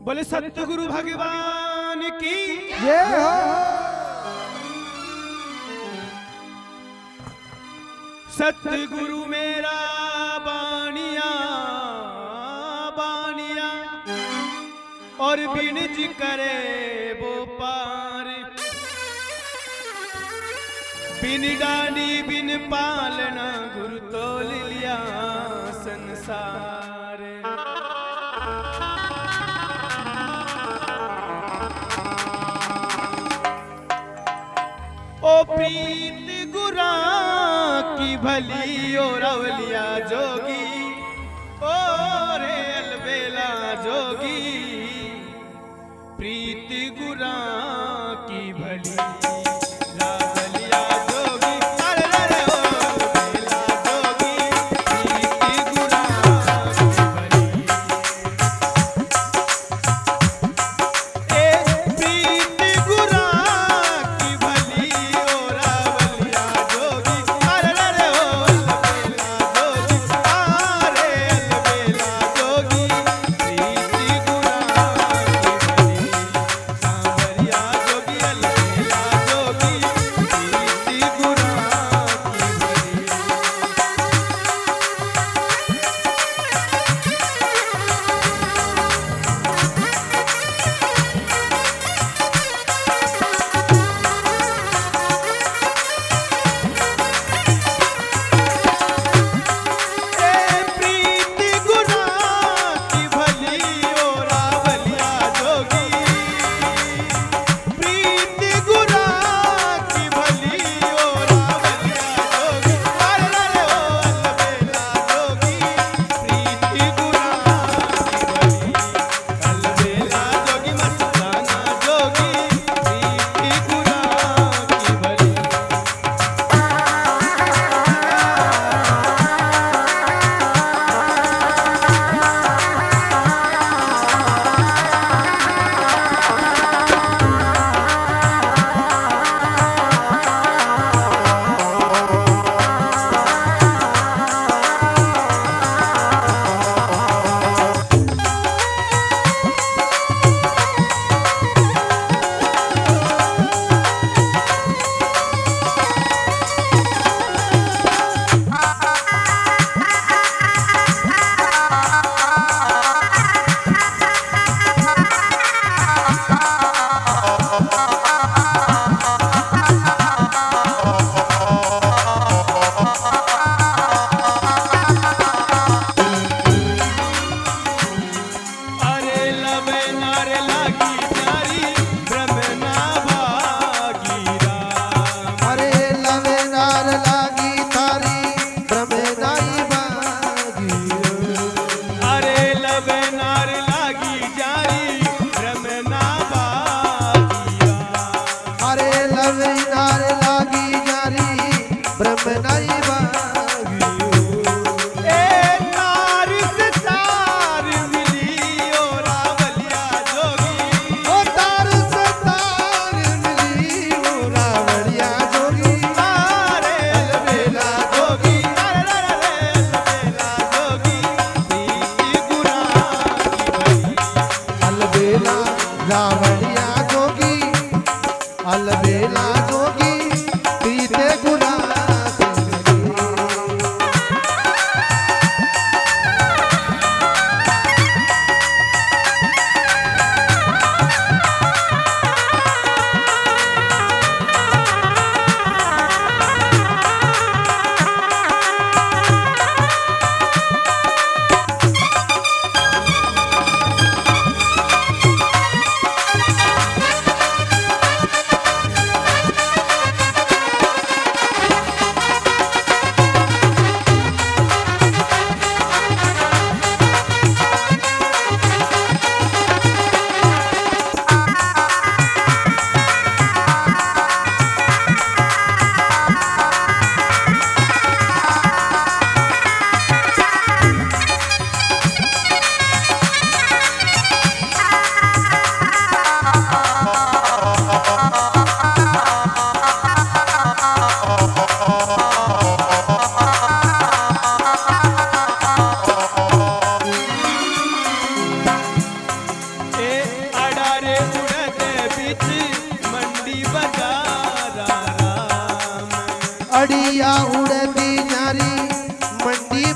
बोले सतगुरु भगवान की ये हो। सतगुरु मेरा बानिया बानिया और बिनज करे वो पार, बिन डाली बिन पालना गुरु तोल लिया संसार। ओ प्रीत गुरा की भली ओ रवलिया जोगी, ओ रे अलबेला जोगी, प्रीत गुरा की भली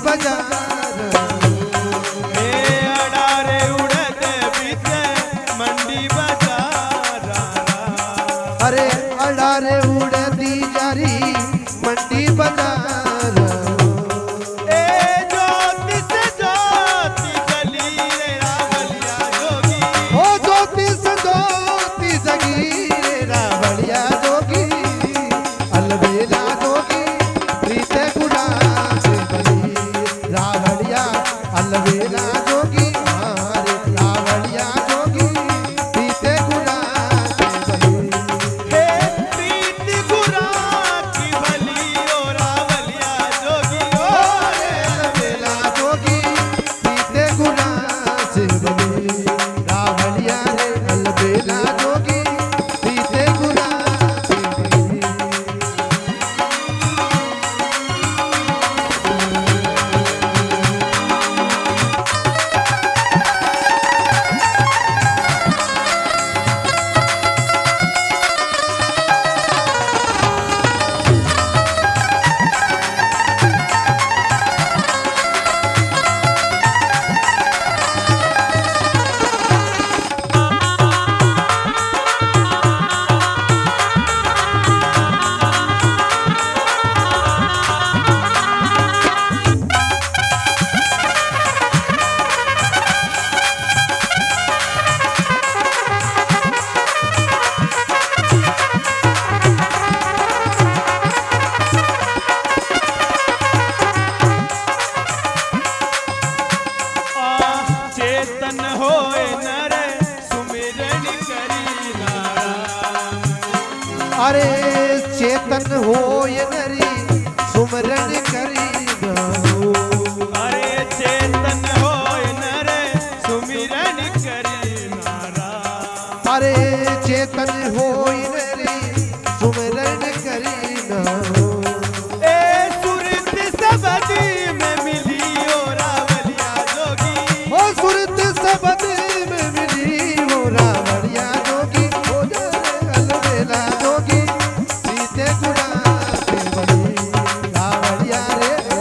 बाजार अडारे उड़द बीत मंडी बाजार अरे अडारे उड़दी जारी मंडी बाजार ज्योति से ज्योति जली रे रावलिया जोगी ओ ज्योति से ज्योति जगी रे रावलिया जोगी अलबेला जोगी प्रीत गुड़ा से बली रावलिया अलबेला जोगी हमारे रावलिया जोगी प्रीत गुड़ा से बली प्रीत गुरा की भली ओ रावलिया जोगी ओ अलबेला जोगी प्रीत गुड़ा से बली रावलिया रे अलबेला जोगी प्रीत गुड़ा से बली चेतन होए नर सुमिरन करी नारायण अरे चेतन होय नरी सुमरन करी गाओ अरे चेतन होए नर सुमिरन करी नारायण अरे चेतन होय नरी सुमरन करी गाओ सुरत सबदी में मिली ओ रावलिया जोगी ओ सुरत सबद में मिली हो रावलिया जोगी हो जाए अलबेला जोगी सीते गुड़ा से बली रावलिया रे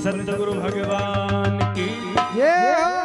सतगुरु भगवान की जय हो।